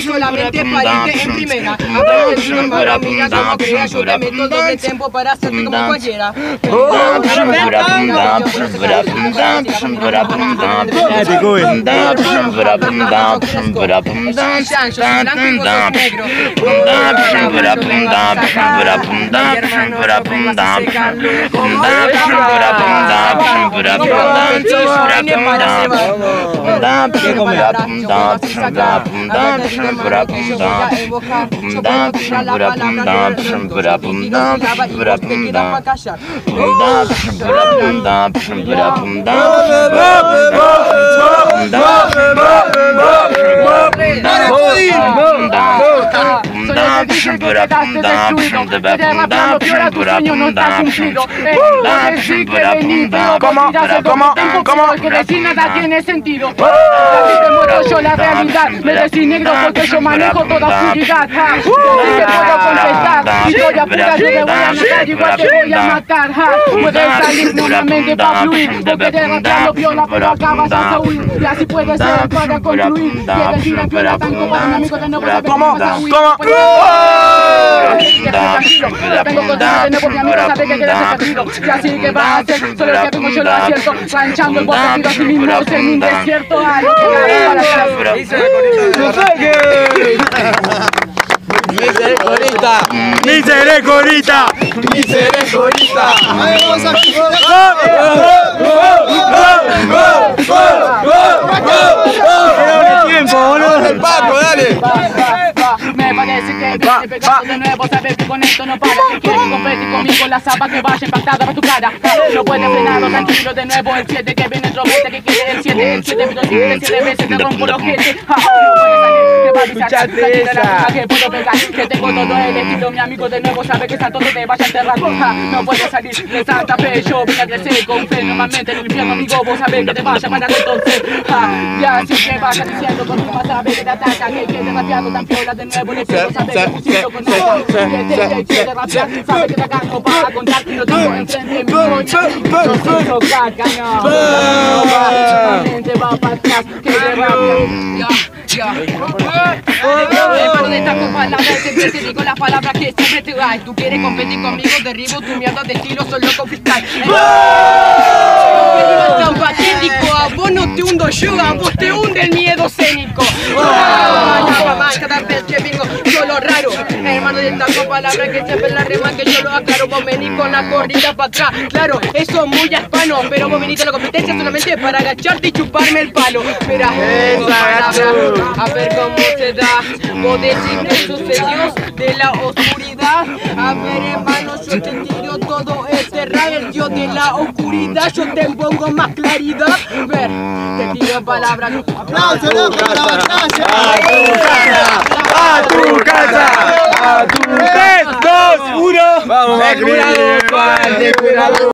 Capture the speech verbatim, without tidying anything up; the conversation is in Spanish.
solamente pariste en primera. Aprendiendo para mira como creas, yo te meto doble tiempo para hacerte como cualquiera. ¿Cómo? ¿Cómo? ¿Cómo? Que decir nada tiene sentido. Así te muestro yo la realidad. Me decís negro porque yo manejo toda oscuridad. Así te puedo contestar. Historia pura yo te voy a matar, igual te voy a matar. Puedes salir nuevamente para fluir, porque te rapeando viola pero acabas a huir. Y así puede ser para concluir. Que decir que la tanco para un amigo de nuevo. ¿Cómo? ¿Cómo? Tranquilo, tengo contigo de nuevo, mi amigo sabe que quieres ser perdido. Y así que va a hacer, solo que tengo yo lo acierto. Ranchando el bosque, tiro a sí mismo en un desierto. Ay, para atrás. Misericorita. Misericorita. Misericorita. Tiempo, boludo. El Paco, dale. Me parece que viene pegado de nuevo, sabes que con esto no para. Quieres competir conmigo, la zapa que vaya impactada para tu cara. No puedes frenarlo, tranquilo de nuevo. El siete que viene otro bote que quiere el siete. El siete pero siete, siete veces te rompo los jetes. No puedes salir, te va a avisar. Tranquila la cosa que puedo pegar. Que tengo todo el estilo, mi amigo de nuevo sabe que está todo te vaya a enterrar. No puedes salir de Santa Fe, yo vine a crecer con fe. Normalmente en el infierno, amigo, vos sabés que te vaya a parar entonces. Y así que vaya diciendo con tu más sabe que te ataca. Que quede rapeando tan piola de nuevo. Le pido saber que musito con nada. Que te quiere rapear, sabe que te agarro para contar. No tengo enfrente mío. No tengo caca, no. Solamente va para atrás. Que te rapea. Ya, ya. Pero de estas palabras siempre te digo las palabras que siempre te das. Tú quieres competir conmigo, derribo tu mierda de estilo, solo con freestyle. Tan patético, a vos no te hundo yo, a vos te hunde el miedo escénico. Cada vez que vengo, yo lo raro. Hermano de tantas palabras que siempre la rema que yo lo aclaro. Vos venís con la corrida para atrás. Claro, eso es muy hispano, pero vos venís a la competencia solamente para agacharte y chuparme el palo. Mira, palabras, a ver cómo se da. Vos decís que sos el dios de la oscuridad. A ver, hermano, yo te tiro todo ese rap, el dios de la oscuridad. Yo te pongo más claridad. Ver, te tiro palabras. ¡Aplausos, loco! ¡Gracias! ¡A tu casa! ¡A tu casa! ¡tres, dos, uno! ¡Vamos, ¡Ten cuidado, cuál! ¡Ten cuidado!